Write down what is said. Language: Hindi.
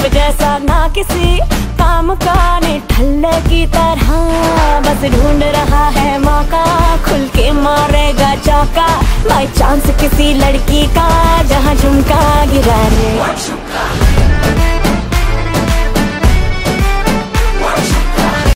जैसा ना किसी काम का, ने ठल्ले की तरह बस ढूंढ रहा है मौका, खुल के मारेगा चौका बाई चांस किसी लड़की का, जहाँ झुमका गिरा रे।